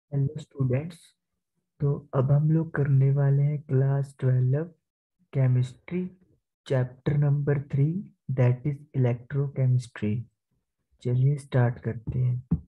Hello students. तो अब हम लोग करने वाले हैं class 12 chemistry chapter number 3 that is electrochemistry. चलिए स्टार्ट करते हैं।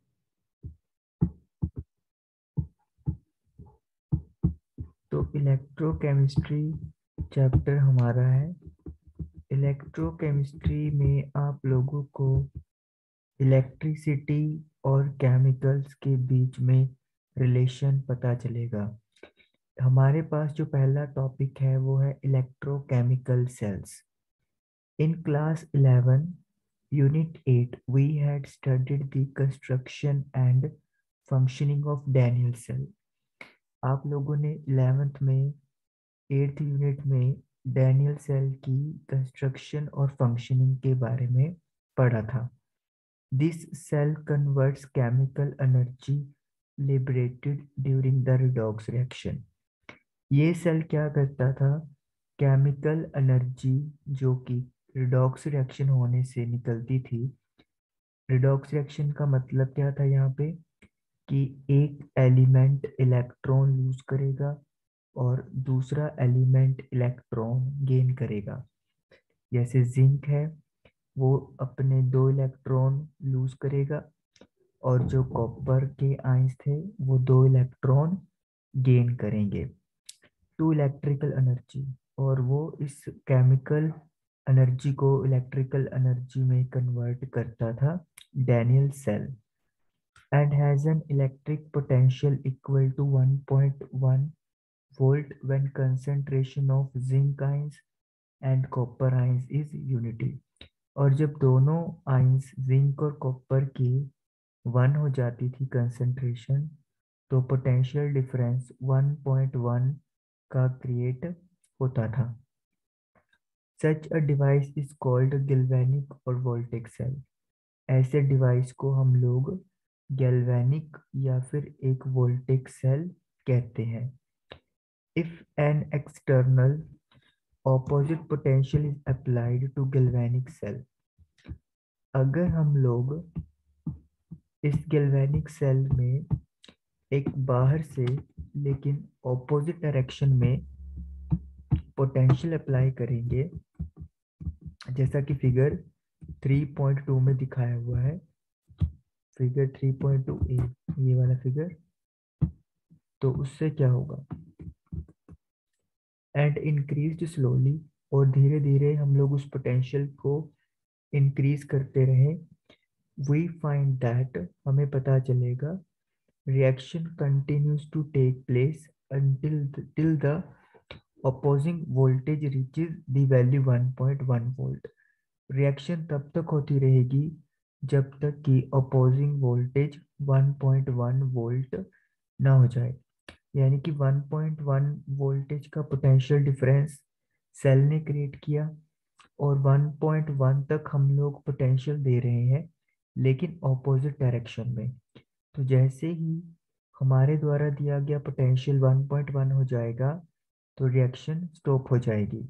तो इलेक्ट्रोकेमिस्ट्री चैप्टर हमारा है। इलेक्ट्रोकेमिस्ट्री में आप लोगों को इलेक्ट्रिसिटी और केमिकल्स के बीच में रिलेशन पता चलेगा। हमारे पास जो पहला टॉपिक है वो है electrochemical cells. In class 11, Unit 8, we had studied the construction and functioning of Daniell cell. आप लोगों ने 11th में 8th यूनिट में डैनियल सेल की कंस्ट्रक्शन और फंक्शनिंग के बारे में पढ़ा था। This cell converts chemical energy liberated during the redox reaction. ये सेल क्या करता था? केमिकल एनर्जी जो कि रिडॉक्स रिएक्शन होने से निकलती थी। रिडॉक्स रिएक्शन का मतलब क्या था यहाँ पे? कि एक एलिमेंट इलेक्ट्रॉन लूज करेगा और दूसरा एलिमेंट इलेक्ट्रॉन गेन करेगा। जैसे जिंक है, वो अपने 2 इलेक्ट्रॉन लूज करेगा और जो कॉपर के आयंस थे वो 2 इलेक्ट्रॉन गेन करेंगे। टू इलेक्ट्रिकल एनर्जी, और वो इस केमिकल एनर्जी को इलेक्ट्रिकल एनर्जी में कन्वर्ट करता था Daniell cell, and has an electric potential equal to 1.1 volt when concentration of zinc ions and copper ions is unity। और जब दोनों आयंस जिंक और कॉपर की 1 हो जाती थी कंसंट्रेशन, तो पोटेंशियल डिफरेंस 1.1 का क्रिएट होता था। Such a device is called galvanic और वोल्टेक सेल। ऐसे डिवाइस को हम लोग गैल्वेनिक या फिर एक वोल्टेक सेल कहते हैं। If an external opposite potential is applied to galvanic cell, अगर हम लोग इस गैल्वेनिक सेल में एक बाहर से लेकिन ऑपोजिट डायरेक्शन में पोटेंशियल अप्लाई करेंगे, जैसा कि फिगर 3.2 में दिखाया हुआ है। फिगर 3.2 ए, ये वाला फिगर। तो उससे क्या होगा? एंड इंक्रीज स्लोली, और धीरे धीरे हम लोग उस पोटेंशियल को इंक्रीज करते रहे। वी फाइंड दैट, हमें पता चलेगा, reaction continues to take place until till the opposing voltage reaches the value 1.1 volt। Reaction तब तक होती रहेगी जब तक कि अपोजिंग वोल्टेज 1.1 वोल्ट ना हो जाए। यानी कि 1.1 वोल्टेज का पोटेंशियल डिफरेंस सेल ने क्रिएट किया, और 1.1 तक हम लोग पोटेंशियल दे रहे हैं लेकिन ऑपोजिट डायरेक्शन में। तो जैसे ही हमारे द्वारा दिया गया पोटेंशियल 1.1 हो जाएगा तो रिएक्शन स्टॉप हो जाएगी।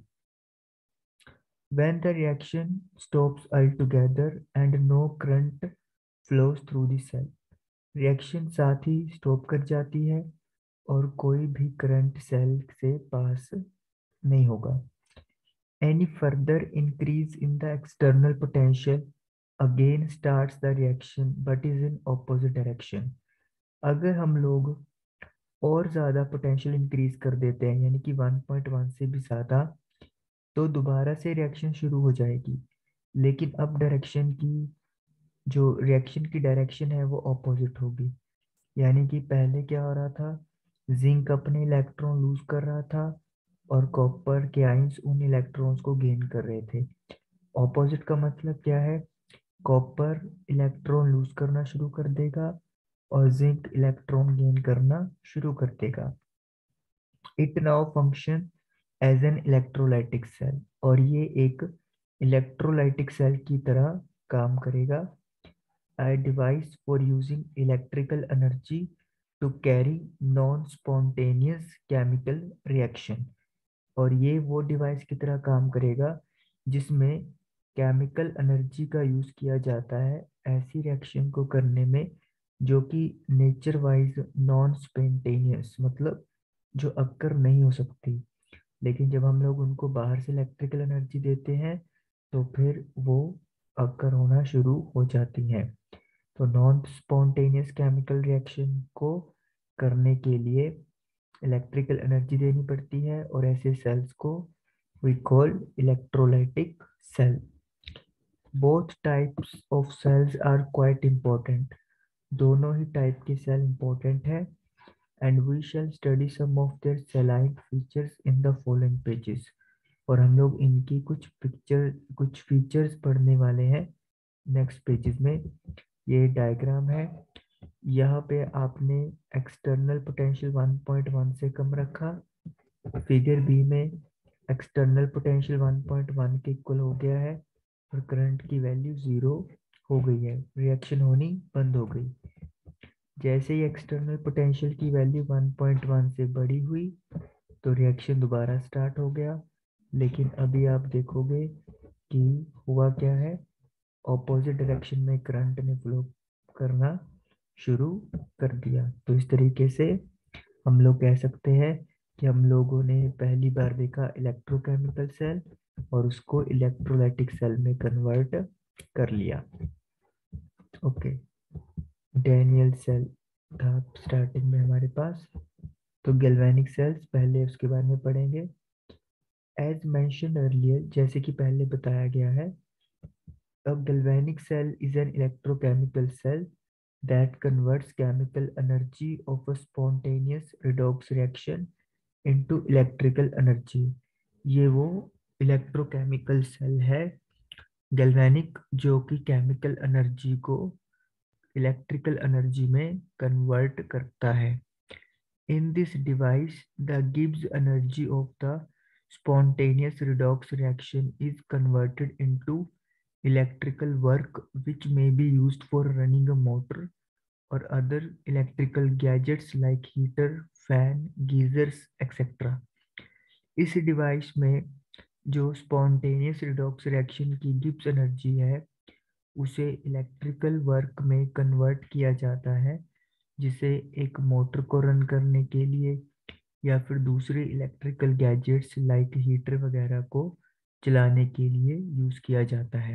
When the reaction stops altogether and no current flows through the cell, reaction साथ ही स्टॉप कर जाती है और कोई भी करंट सेल से पास नहीं होगा। Any further increase in the external potential again starts the reaction but is in opposite direction। अगर हम लोग और ज़्यादा पोटेंशियल इंक्रीज कर देते हैं, यानी कि 1.1 से भी ज़्यादा, तो दोबारा से रिएक्शन शुरू हो जाएगी, लेकिन अब डायरेक्शन की, जो रिएक्शन की डायरेक्शन है वो ऑपोजिट होगी। यानी कि पहले क्या हो रहा था? जिंक अपने इलेक्ट्रॉन लूज कर रहा था और कॉपर के आयंस उन इलेक्ट्रॉन्स को गेन कर रहे थे। ऑपोजिट का मतलब क्या है? कॉपर इलेक्ट्रॉन लूज करना शुरू कर देगा और जिंक इलेक्ट्रॉन गेन करना शुरू कर देगा। It now function as an electrolytic cell, और ये एक इलेक्ट्रोलाइटिक सेल की तरह काम करेगा। A device for using electrical energy to carry non-spontaneous chemical reaction। और ये वो डिवाइस की तरह काम करेगा जिसमें केमिकल एनर्जी का यूज किया जाता है ऐसी रिएक्शन को करने में जो कि नेचर वाइज नॉन स्पॉन्टेनियस, मतलब जो अक्कर नहीं हो सकती, लेकिन जब हम लोग उनको बाहर से इलेक्ट्रिकल एनर्जी देते हैं तो फिर वो अक्कर होना शुरू हो जाती हैं। तो नॉन स्पॉन्टेनियस केमिकल रिएक्शन को करने के लिए इलेक्ट्रिकल एनर्जी देनी पड़ती है, और ऐसे सेल्स को we call electrolytic cell. Both types of cells are quite important. दोनों ही टाइप के सेल इम्पोर्टेंट है, and we shall study some of their salient features in the following pages. और हम लोग इनकी कुछ फीचर्स पढ़ने वाले हैं नेक्स्ट पेजेस में। ये डायग्राम है, यहाँ पे आपने एक्सटर्नल पोटेंशियल 1.1 से कम रखा, फिगर बी में एक्सटर्नल पोटेंशियल 1.1 के इक्वल हो गया है, और करंट की वैल्यू 0 हो गई है, रिएक्शन होनी बंद हो गई। जैसे ही एक्सटर्नल पोटेंशियल की वैल्यू 1.1 से बड़ी हुई तो रिएक्शन दोबारा स्टार्ट हो गया, लेकिन अभी आप देखोगे कि हुआ क्या है, ऑपोजिट डायरेक्शन में करंट ने फ्लो करना शुरू कर दिया। तो इस तरीके से हम लोग कह सकते हैं कि हम लोगों ने पहली बार देखा इलेक्ट्रोकेमिकल सेल और उसको इलेक्ट्रोलाइटिक सेल में कन्वर्ट कर लिया। ओके, डैनियल सेल था स्टार्टिंग में हमारे पास। तो गैल्वेनिक सेल्स पहले उसके बारे में पढ़ेंगे। एज मेंशन्ड अर्लियर, जैसे कि पहले बताया गया है, a galvanic cell is an electrochemical cell that converts chemical energy of a spontaneous redox reaction into electrical energy। ये वो इलेक्ट्रोकेमिकल सेल है गैल्वेनिक, जो कि केमिकल एनर्जी को इलेक्ट्रिकल एनर्जी में कन्वर्ट करता है। In this device, the Gibbs energy of the spontaneous redox reaction is converted into electrical work, which may be used for running a motor or other electrical gadgets like heater, fan, geysers, etc. इस device में जो spontaneous redox reaction की Gibbs energy है उसे electrical work में convert किया जाता है, जिसे एक मोटर को रन करने के लिए या फिर दूसरे इलेक्ट्रिकल गैजेट्स लाइक हीटर वगैरह को चलाने के लिए यूज किया जाता है।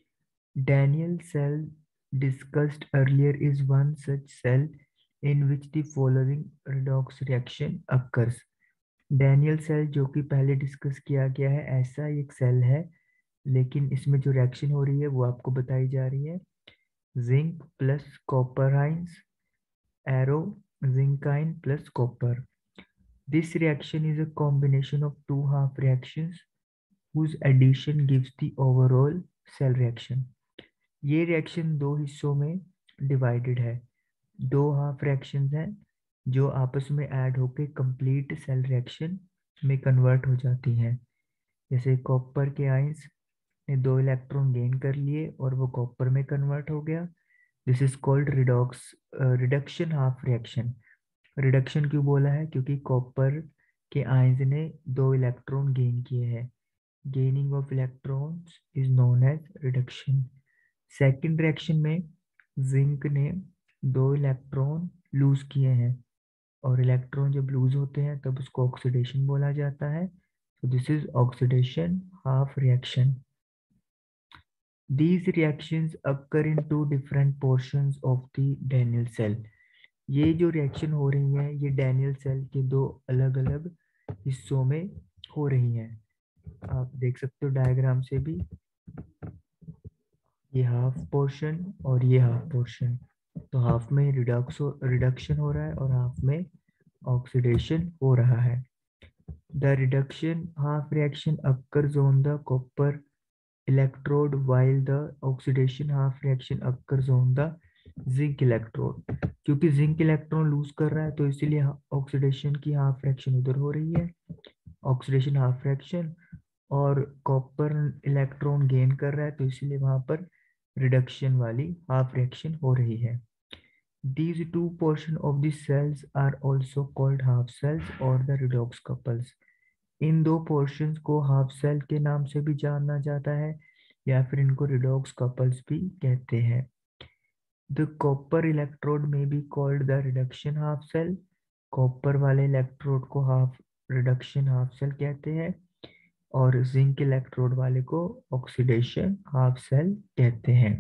Daniell cell discussed earlier is one such cell in which the following redox reaction occurs. Daniell cell जो कि पहले डिस्कस किया गया है, ऐसा एक सेल है, लेकिन इसमें जो रिएक्शन हो रही है वो आपको बताई जा रही है। Zinc plus copper ions, arrow zinc ion plus copper. This reaction is a combination of two half reactions whose addition gives the overall cell reaction। ये रिएक्शन दो हिस्सों में डिवाइडेड है। दो हाफ रिएक्शंस हैं जो आपस में ऐड होके कंप्लीट सेल रिएक्शन में कन्वर्ट हो जाती हैं। जैसे कॉपर के आयंस ने दो इलेक्ट्रॉन गेन कर लिए और वो कॉपर में कन्वर्ट हो गया। This is called reduction half reaction. Reduction क्यों बोला है? क्योंकि कॉपर के आयंस ने दो इलेक्ट्रॉन गेन किए हैं। Gaining of electrons is known as reduction. Second reaction में जिंक ने दो इलेक्ट्रॉन लूज किए हैं, और इलेक्ट्रॉन जब लूज होते हैं तब उसको ऑक्सीडेशन बोला जाता है। तो this is oxidation half reaction. These reactions occur in two different portions of the Daniell cell। ये जो रिएक्शन हो रही है ये डैनियल सेल के दो अलग अलग हिस्सों में हो रही हैं। आप देख सकते हो डायग्राम से भी, ये हाफ पोर्शन और ये हाफ पोर्शन। तो हाफ में रिडक्शन हो रहा है और हाफ में ऑक्सीडेशन हो रहा है। The reduction half reaction occurs on the copper electrode while the oxidation half reaction occurs on the zinc electrode। क्योंकि जिंक इलेक्ट्रॉन लूज कर रहा है तो इसीलिए ऑक्सीडेशन की हाफ रिएक्शन उधर हो रही है, ऑक्सीडेशन हाफ रिएक्शन, और कॉपर इलेक्ट्रॉन गेन कर रहा है तो इसीलिए वहां पर रिडक्शन वाली हाफ रिएक्शन हो रही है। These two portions of the cells are also called half cells or the redox couples। इन दो पोर्शंस को हाफ सेल के नाम से भी जाना जाता है या फिर इनको रिडॉक्स कपल्स भी कहते हैं। The copper electrode may be called the reduction half cell, copper वाले इलेक्ट्रोड को हाफ रिडक्शन हाफ सेल कहते हैं, और जिंक इलेक्ट्रोड वाले को ऑक्सीडेशन हाफ सेल कहते हैं।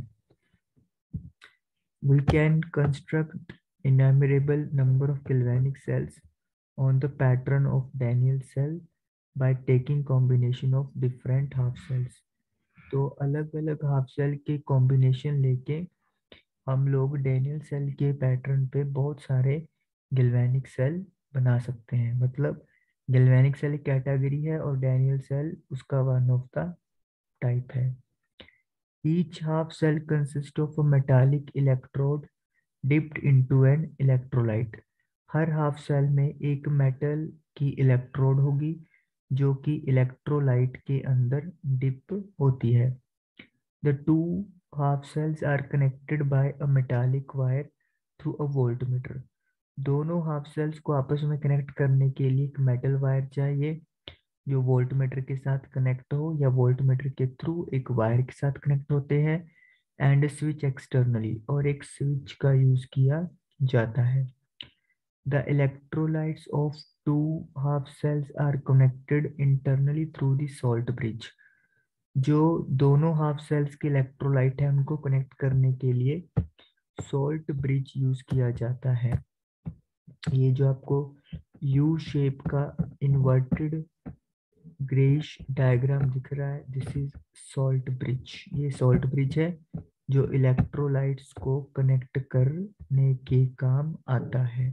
We can construct innumerable number of galvanic cells on the pattern of Daniell cell by taking combination of different half cells. तो अलग अलग हाफ सेल के कॉम्बिनेशन लेके हम लोग डेनियल सेल के पैटर्न पे बहुत सारे गैल्वेनिक सेल बना सकते हैं। मतलब गैल्वेनिक सेल एक कैटेगरी है और डेनियल सेल उसका वन ऑफ द टाइप है। Each half cell consists of a metallic electrode dipped into an electrolyte. हर हाफ सेल में एक मेटल की इलेक्ट्रोड होगी जो कि इलेक्ट्रोलाइट के अंदर डिप होती है। The two half cells are connected by a metallic wire through a voltmeter. दोनों हाफ सेल्स को आपस में कनेक्ट करने के लिए एक मेटल वायर चाहिए जो वोल्टमीटर के साथ कनेक्ट हो या वोल्टमीटर के थ्रू एक वायर के साथ कनेक्ट होते हैं, एंड स्विच एक्सटर्नली, और एक स्विच का यूज किया जाता है। The electrolytes of two half cells are connected internally through the salt bridge. जो दोनों हाफ सेल्स के इलेक्ट्रोलाइट है उनको कनेक्ट करने के लिए सॉल्ट ब्रिज यूज किया जाता है। ये जो आपको यू शेप का इन्वर्टेड ग्रेइश डायग्राम दिख रहा है, दिस इज सॉल्ट ब्रिज। ये सॉल्ट ब्रिज है जो इलेक्ट्रोलाइट्स को कनेक्ट करने के काम आता है।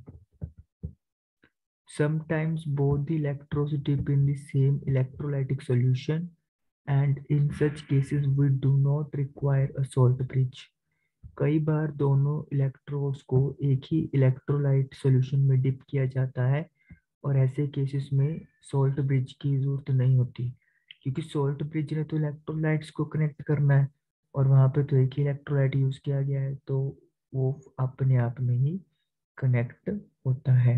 Sometimes both the electrodes dip in the same electrolytic solution, and in such cases we do not require a salt bridge. कई बार दोनों इलेक्ट्रोड्स को एक ही इलेक्ट्रोलाइट सॉल्यूशन में डिप किया जाता है और ऐसे केसेस में सॉल्ट ब्रिज की जरूरत नहीं होती, क्योंकि सॉल्ट ब्रिज ने तो इलेक्ट्रोलाइट्स को कनेक्ट करना है और वहां पे तो एक ही इलेक्ट्रोलाइट यूज किया गया है, तो वो अपने आप में ही कनेक्ट होता है।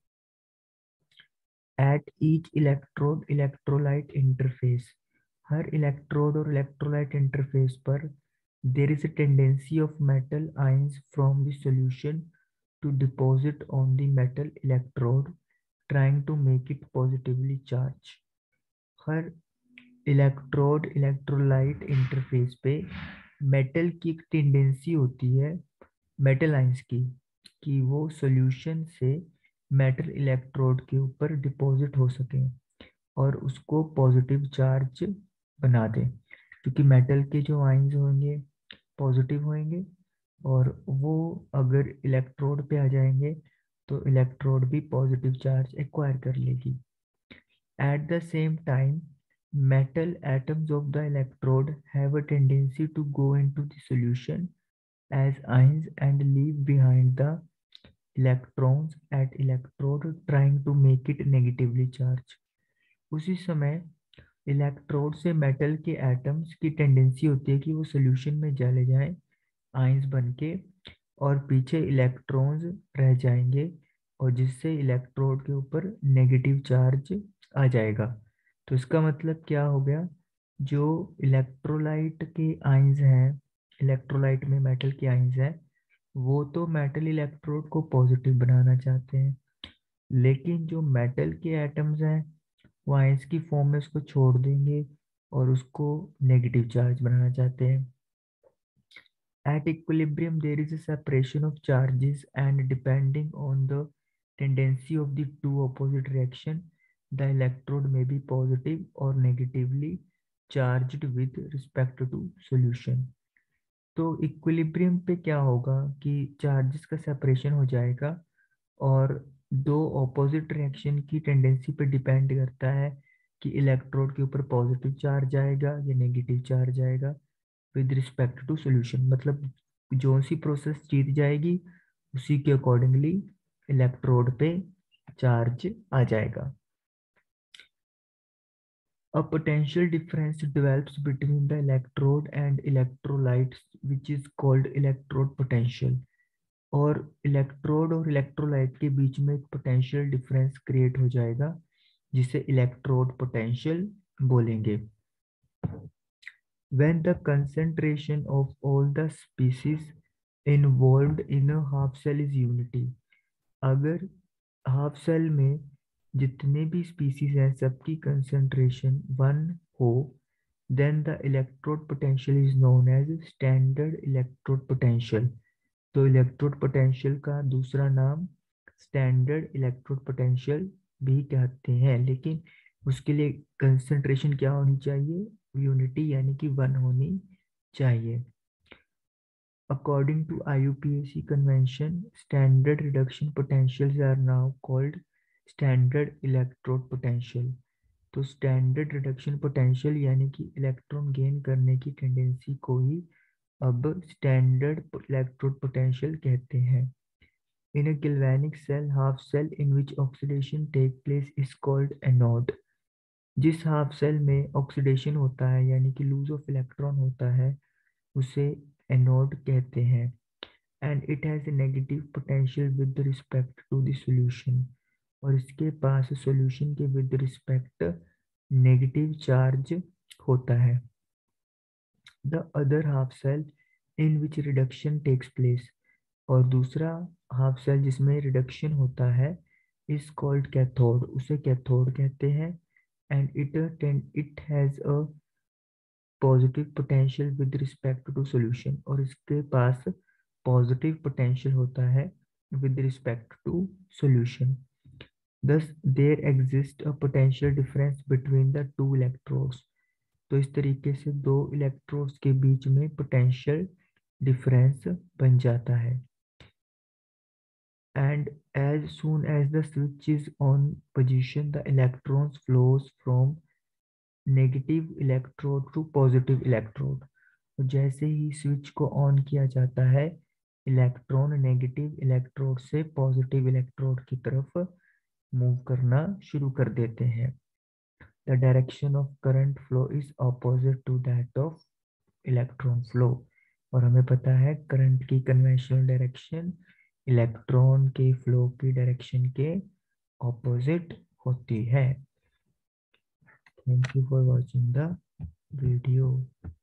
At each electrode electrolyte interface, हर इलेक्ट्रोड और इलेक्ट्रोलाइट इंटरफेस पर there is a tendency of metal ions from the solution to deposit on the metal electrode trying to make it positively charged. हर electrode electrolyte interface पे metal की एक tendency होती है, metal ions की, कि वो सॉल्यूशन से मेटल इलेक्ट्रोड के ऊपर डिपॉजिट हो सके और उसको पॉजिटिव चार्ज बना दे, क्योंकि मेटल के जो आइंस होंगे पॉजिटिव होंगे और वो अगर इलेक्ट्रोड पे आ जाएंगे तो इलेक्ट्रोड भी पॉजिटिव चार्ज एक्वायर कर लेगी। At the same time metal atoms of the electrode have a tendency to go into the solution as ions and leave behind the electrons at electrode trying to make it negatively charged. उसी समय electrode से metal के atoms की tendency होती है कि वो solution में चले जाएं आयंस बन के और पीछे इलेक्ट्रॉन्स रह जाएंगे और जिससे इलेक्ट्रोड के ऊपर नेगेटिव चार्ज आ जाएगा। तो इसका मतलब क्या हो गया, जो इलेक्ट्रोलाइट के आयंस हैं, इलेक्ट्रोलाइट में मेटल के आयंस हैं, वो तो मेटल इलेक्ट्रोड को पॉजिटिव बनाना चाहते हैं, लेकिन जो मेटल के एटम्स हैं वो आयंस की फॉर्म में उसको छोड़ देंगे और उसको नेगेटिव चार्ज बनाना चाहते हैं। At equilibrium, there is a separation of charges, and depending on the tendency of the two opposite reaction, the electrode may be positive or negatively charged with respect to solution. तो equilibrium पे क्या होगा कि charges का separation हो जाएगा और दो ऑपोजिट रिएक्शन की टेंडेंसी पे डिपेंड करता है कि इलेक्ट्रोड के ऊपर पॉजिटिव चार्ज आएगा या नेगेटिव चार्ज आएगा विद रिस्पेक्ट टू सॉल्यूशन। मतलब जो सी प्रोसेस जीत जाएगी उसी के अकॉर्डिंगली इलेक्ट्रोड पे चार्ज आ जाएगा। A potential difference develops between the electrode and electrolytes which is called electrode potential। और इलेक्ट्रोड और इलेक्ट्रोलाइट के बीच में एक पोटेंशियल डिफरेंस क्रिएट हो जाएगा जिसे इलेक्ट्रोड पोटेंशियल बोलेंगे। When the concentration of all the species involved in a half cell is unity. अगर हाफ सेल में जितने भी स्पीसीज हैं सबकी कंसंट्रेशन 1 हो, then the electrode potential is known as standard electrode potential. तो इलेक्ट्रोड पोटेंशियल का दूसरा नाम स्टैंडर्ड इलेक्ट्रोड पोटेंशियल भी कहते हैं, लेकिन उसके लिए कंसंट्रेशन क्या होनी चाहिए, यूनिटी यानी कि 1 होनी चाहिए। According to IUPAC convention, standard reduction potentials are now called standard electrode potential। तो स्टैंडर्ड रिडक्शन पोटेंशियल यानी कि इलेक्ट्रॉन गेन करने की टेंडेंसी को ही अब स्टैंडर्ड इलेक्ट्रोड पोटेंशियल कहते हैं। In a galvanic cell, half cell in which oxidation take place is called anode। जिस हाफ सेल में ऑक्सीडेशन होता है यानी कि लूज ऑफ इलेक्ट्रॉन होता है उसे एनोड कहते हैं। And it has a negative potential with respect to the solution. और इसके पास सॉल्यूशन के विद रिस्पेक्ट नेगेटिव चार्ज होता है। The other half cell in which reduction takes place. और दूसरा हाफ सेल जिसमें रिडक्शन होता है इज कॉल्ड कैथोड, उसे कैथोड कहते हैं। And it has a positive potential with respect to solution. और इसके पास पॉजिटिव पोटेंशियल होता है with respect to solution. Thus, there exists a potential difference between the two electrodes। तो इस तरीके से दो इलेक्ट्रोड्स के बीच में पोटेंशियल डिफरेंस बन जाता है। And as soon as the switch is on position, the electrons flows from negative electrode to positive electrode। और जैसे ही स्विच को ऑन किया जाता है इलेक्ट्रॉन नेगेटिव इलेक्ट्रोड से पॉजिटिव इलेक्ट्रोड की तरफ मूव करना शुरू कर देते हैं। The direction of current flow is opposite to that of electron flow. और हमें पता है करंट की कन्वेंशनल डायरेक्शन इलेक्ट्रॉन के फ्लो की डायरेक्शन के ऑपोजिट होती है। Thank you for watching the video.